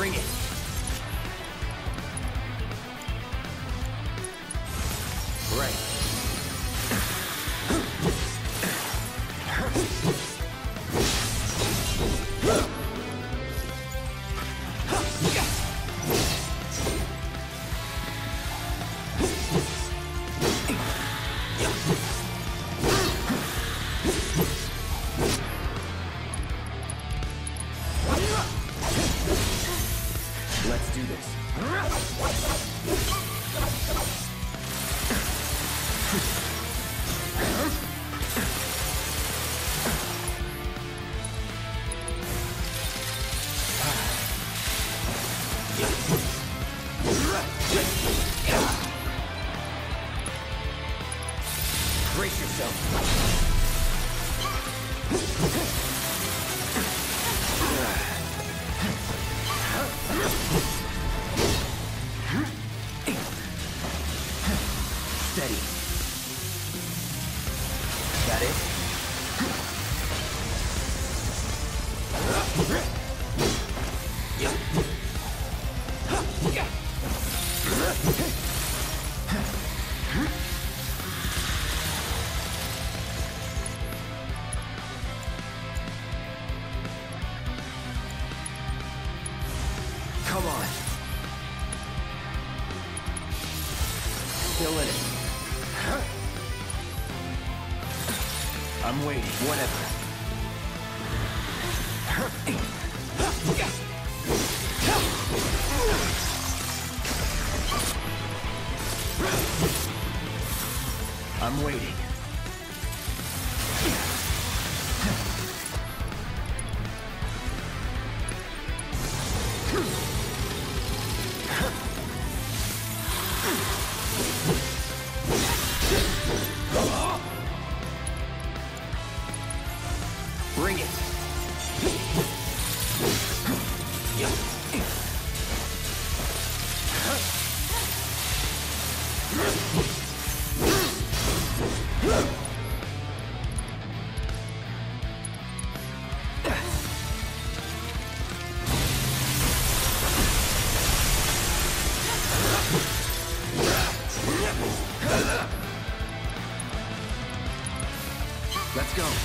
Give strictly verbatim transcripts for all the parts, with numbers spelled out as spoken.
Bring it. Right. Let's do this. Brace yourself. Steady. Got it? Come on. Still in it. I'm waiting. Whatever. I'm waiting. Bring it. Let's go.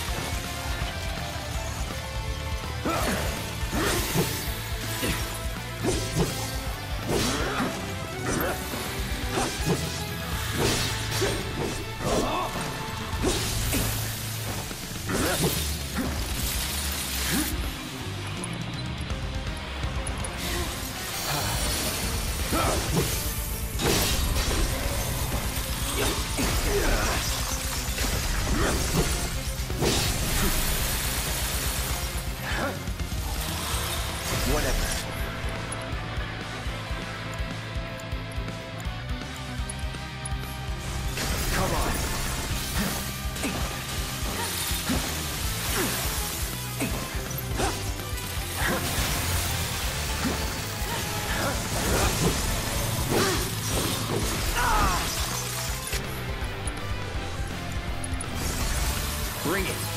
Whatever. Come on. Bring it.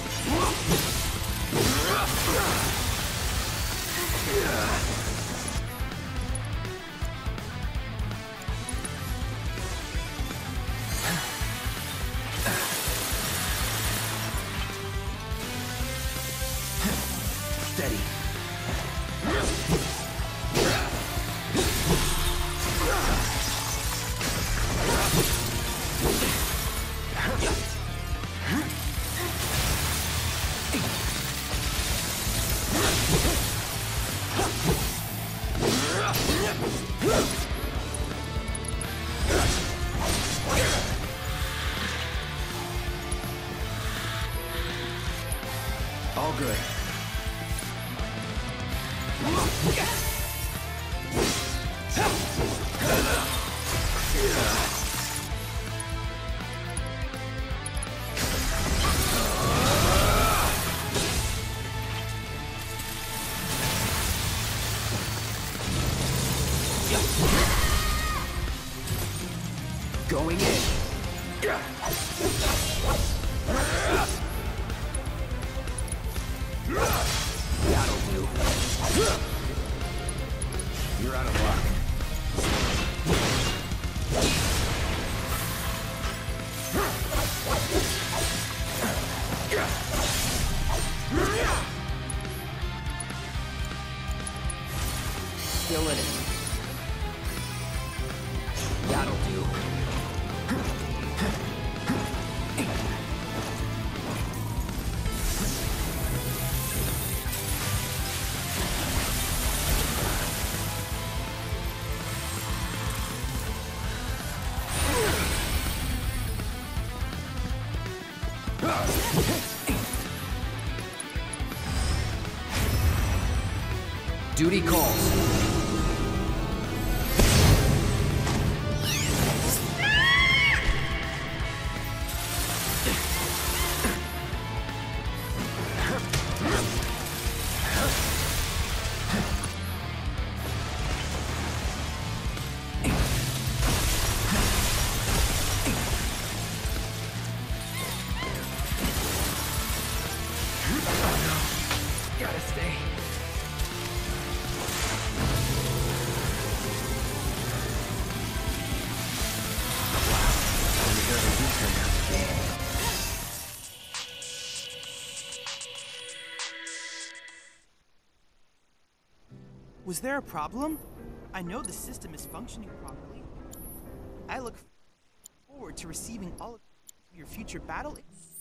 Steady. All good. Going in. That'll do. still in it. That'll do. Duty calls. Gotta stay. Was there a problem? I know the system is functioning properly. I look forward to receiving all of your future battle.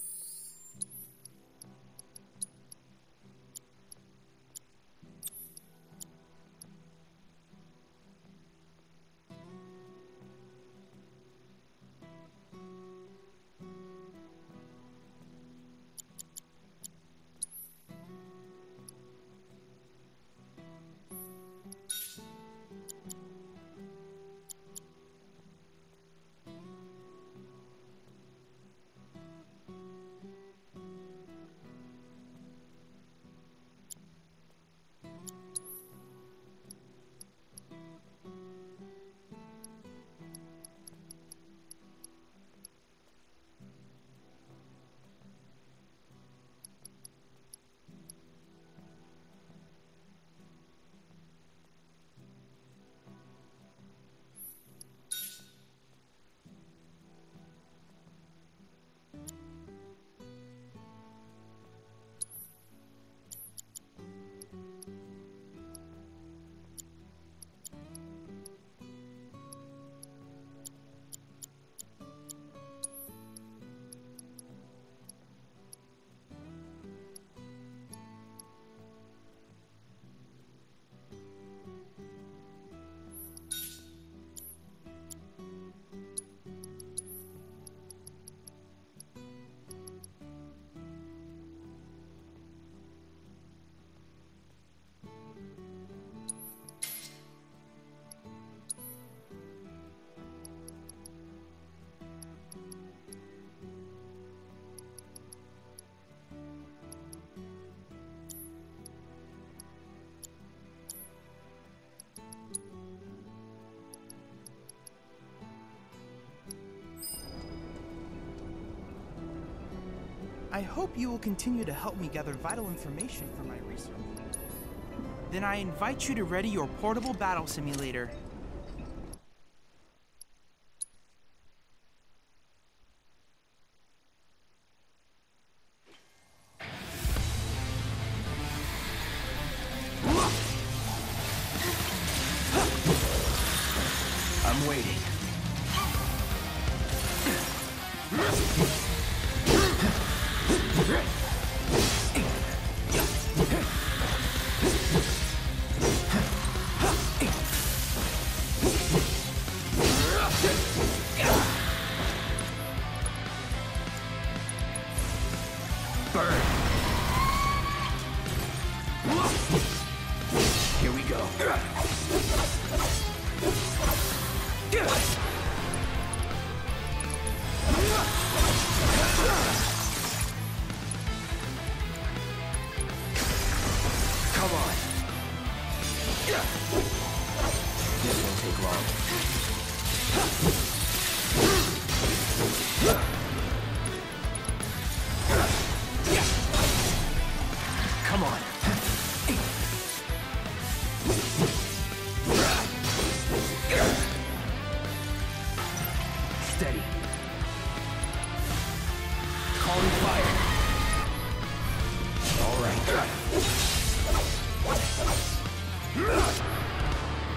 I hope you will continue to help me gather vital information for my research. Then I invite you to ready your portable battle simulator. I'm waiting. Burn. Here we go. Come on. This won't take long. Come on. Steady. Calling fire. All right.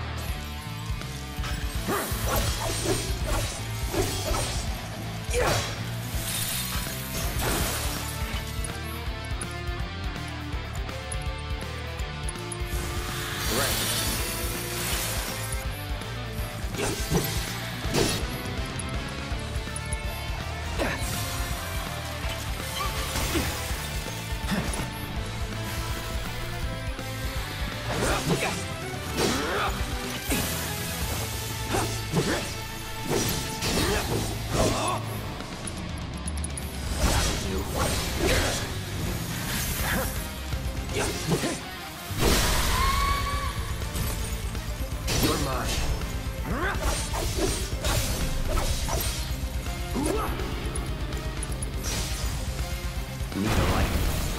Need a light.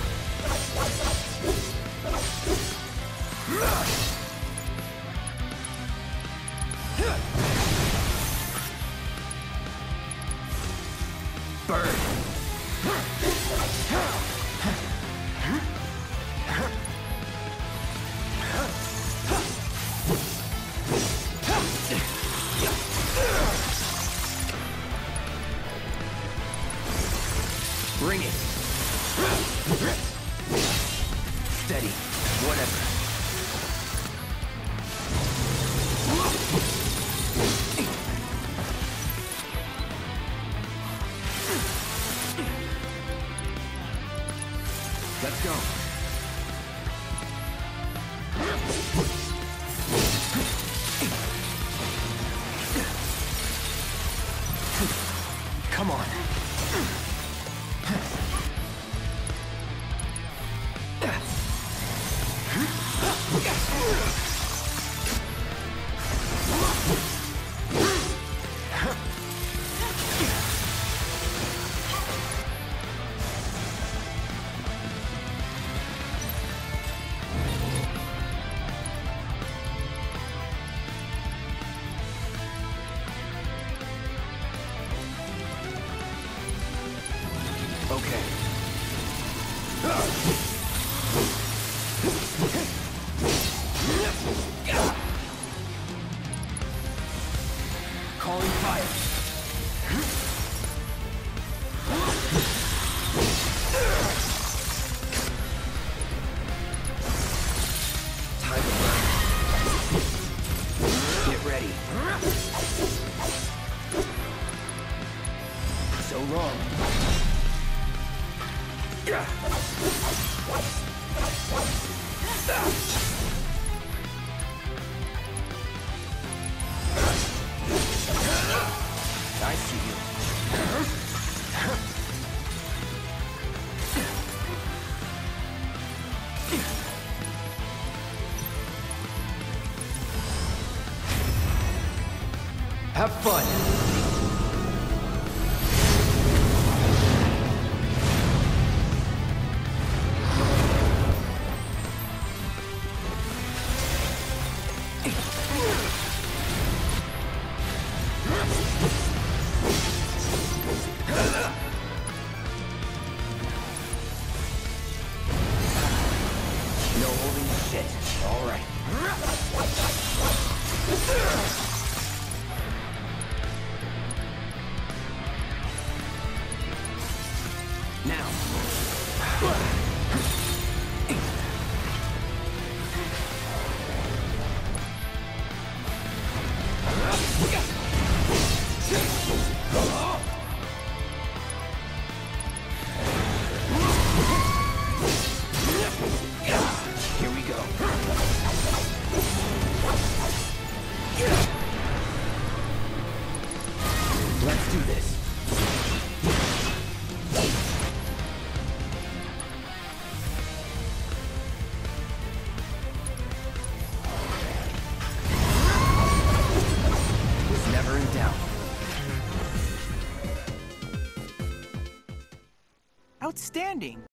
Burn. Bring it. Steady. Whatever. Let's go. Come on. Okay. Calling fire. Time to burn. Get ready. So long. I see you. Have fun. No holding shit. All right. Now. Here we go. Let's do this. Was never in doubt. Outstanding!